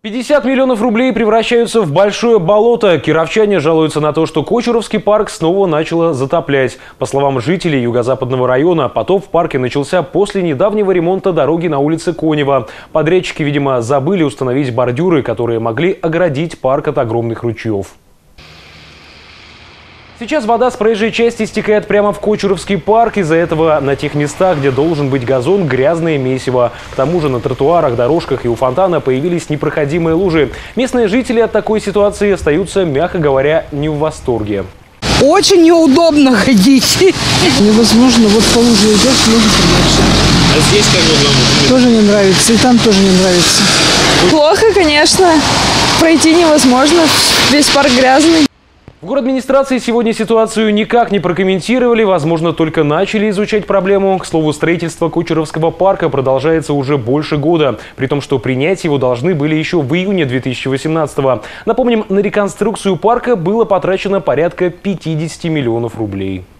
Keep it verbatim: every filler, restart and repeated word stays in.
пятьдесят миллионов рублей превращаются в большое болото. Кировчане жалуются на то, что Кочуровский парк снова начало затоплять. По словам жителей юго-западного района, потоп в парке начался после недавнего ремонта дороги на улице Конева. Подрядчики, видимо, забыли установить бордюры, которые могли оградить парк от огромных ручьев. Сейчас вода с проезжей части стекает прямо в Кочуровский парк. Из-за этого на тех местах, где должен быть газон, грязное месиво. К тому же на тротуарах, дорожках и у фонтана появились непроходимые лужи. Местные жители от такой ситуации остаются, мягко говоря, не в восторге. Очень неудобно ходить. Невозможно. Вот по луже идешь, лужу промочишь. А здесь как бы вам? Тоже не нравится. И там тоже не нравится. Плохо, конечно. Пройти невозможно. Весь парк грязный. В городадминистрации сегодня ситуацию никак не прокомментировали, возможно, только начали изучать проблему. К слову, строительство Кочуровского парка продолжается уже больше года, при том, что принять его должны были еще в июне две тысячи восемнадцатого. Напомним, на реконструкцию парка было потрачено порядка пятидесяти миллионов рублей.